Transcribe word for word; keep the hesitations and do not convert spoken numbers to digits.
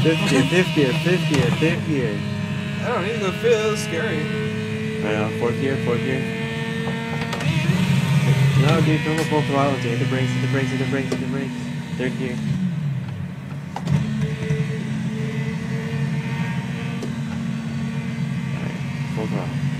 Fifth gear, fifth gear, fifth gear, fifth gear. I don't need to feel it's scary. I know, fourth gear, fourth gear. No, dude, don't go full throttle, dude. Hit the brakes, hit the brakes, hit the brakes, hit the brakes. Third gear. Alright, full throttle.